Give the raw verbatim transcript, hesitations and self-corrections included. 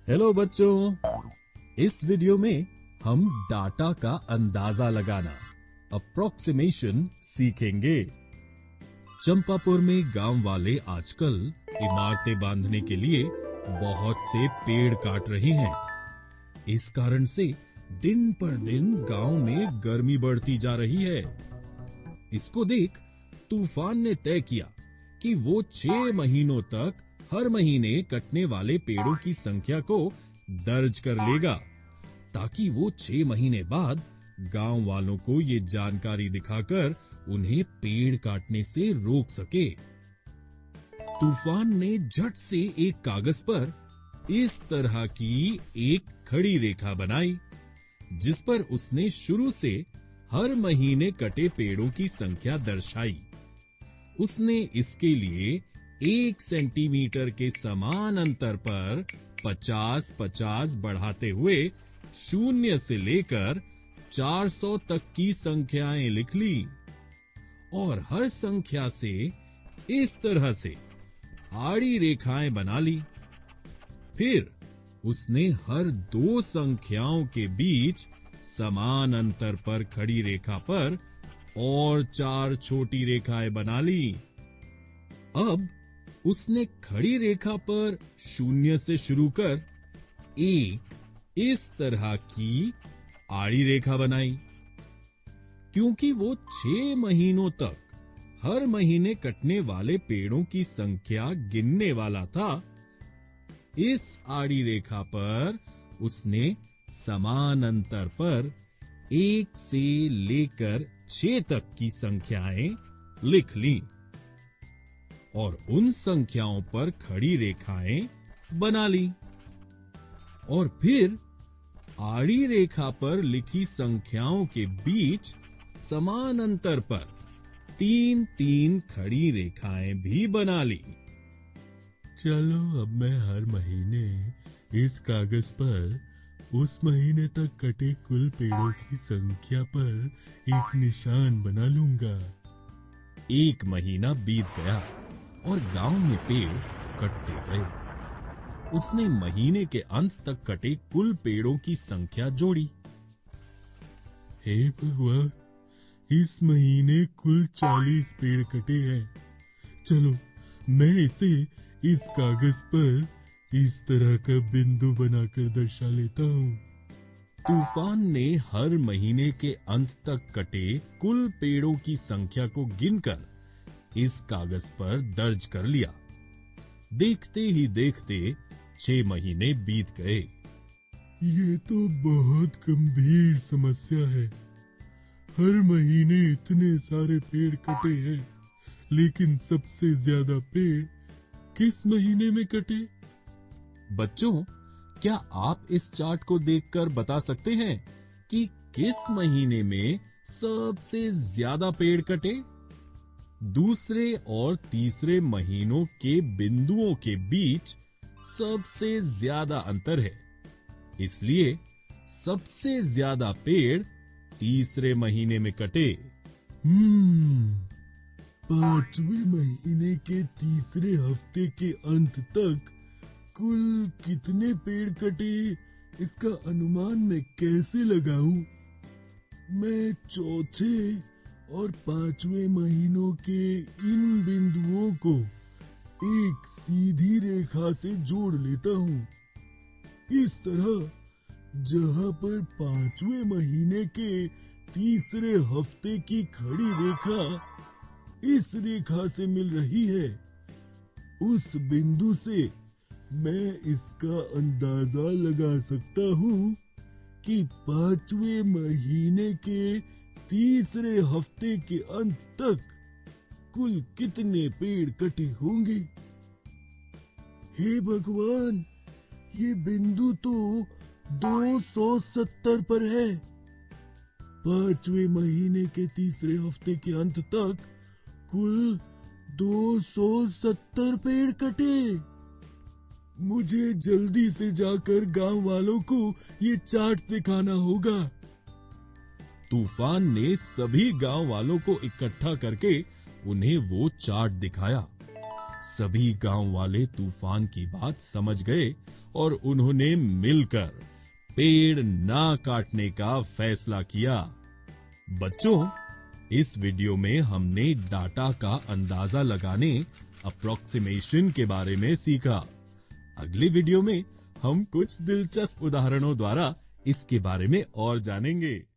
Hello बच्चों, इस video में हम डाटा का अंदाजा लगाना अप्रोक्सीमेशन सीखेंगे। चंपापुर में गांव वाले आजकल इमारतें बांधने के लिए बहुत से पेड़ काट रहे हैं। इस कारण से दिन पर दिन गांव में गर्मी बढ़ती जा रही है। इसको देख तूफान ने तय किया कि वो छह महीनों तक हर महीने कटने वाले पेड़ों की संख्या को दर्ज कर लेगा, ताकि वो छह महीने बाद गांव वालों को ये जानकारी दिखाकर उन्हें पेड़ काटने से रोक सके। तूफान ने झट से एक कागज पर इस तरह की एक खड़ी रेखा बनाई, जिस पर उसने शुरू से हर महीने कटे पेड़ों की संख्या दर्शाई। उसने इसके लिए एक सेंटीमीटर के समान अंतर पर पचास पचास बढ़ाते हुए शून्य से लेकर चार सौ तक की संख्याएं लिख ली और हर संख्या से इस तरह से आड़ी रेखाएं बना ली। फिर उसने हर दो संख्याओं के बीच समान अंतर पर खड़ी रेखा पर और चार छोटी रेखाएं बना ली। अब उसने खड़ी रेखा पर शून्य से शुरू कर एक इस तरह की आड़ी रेखा बनाई। क्योंकि वो छह महीनों तक हर महीने कटने वाले पेड़ों की संख्या गिनने वाला था, इस आड़ी रेखा पर उसने समान अंतर पर एक से लेकर छह तक की संख्याएं लिख ली और उन संख्याओं पर खड़ी रेखाएं बना ली। और फिर आड़ी रेखा पर लिखी संख्याओं के बीच समान अंतर पर तीन तीन खड़ी रेखाएं भी बना ली। चलो, अब मैं हर महीने इस कागज पर उस महीने तक कटे कुल पेड़ों की संख्या पर एक निशान बना लूंगा। एक महीना बीत गया और गांव में पेड़ कटते गए। उसने महीने के अंत तक कटे कुल पेड़ों की संख्या जोड़ी। हे भगवान, इस महीने कुल चालीस पेड़ कटे हैं। चलो, मैं इसे इस कागज पर इस तरह का बिंदु बनाकर दर्शा लेता हूँ। तूफान ने हर महीने के अंत तक कटे कुल पेड़ों की संख्या को गिनकर इस कागज पर दर्ज कर लिया। देखते ही देखते छह महीने बीत गए। ये तो बहुत गंभीर समस्या है। हर महीने इतने सारे पेड़ कटे हैं, लेकिन सबसे ज्यादा पेड़ किस महीने में कटे? बच्चों, क्या आप इस चार्ट को देखकर बता सकते हैं कि किस महीने में सबसे ज्यादा पेड़ कटे? दूसरे और तीसरे महीनों के बिंदुओं के बीच सबसे ज्यादा अंतर है, इसलिए सबसे ज्यादा पेड़ तीसरे महीने में कटे। हम्म, पांचवें महीने के तीसरे हफ्ते के अंत तक कुल कितने पेड़ कटे, इसका अनुमान मैं कैसे लगाऊं? मैं चौथे और पांचवें महीनों के इन बिंदुओं को एक सीधी रेखा से जोड़ लेता हूँ। इस तरह जहां पर पांचवें महीने के तीसरे हफ्ते की खड़ी रेखा इस रेखा से मिल रही है, उस बिंदु से मैं इसका अंदाजा लगा सकता हूँ कि पांचवें महीने के तीसरे हफ्ते के अंत तक कुल कितने पेड़ कटे होंगे। हे भगवान, ये बिंदु तो दो सौ सत्तर पर है। पांचवें महीने के तीसरे हफ्ते के अंत तक कुल दो सौ सत्तर पेड़ कटे। मुझे जल्दी से जाकर गांव वालों को ये चार्ट दिखाना होगा। तूफान ने सभी गांव वालों को इकट्ठा करके उन्हें वो चार्ट दिखाया। सभी गांव वाले तूफान की बात समझ गए और उन्होंने मिलकर पेड़ ना काटने का फैसला किया। बच्चों, इस वीडियो में हमने डाटा का अंदाजा लगाने, अप्रोक्सीमेशन के बारे में सीखा। अगली वीडियो में हम कुछ दिलचस्प उदाहरणों द्वारा इसके बारे में और जानेंगे।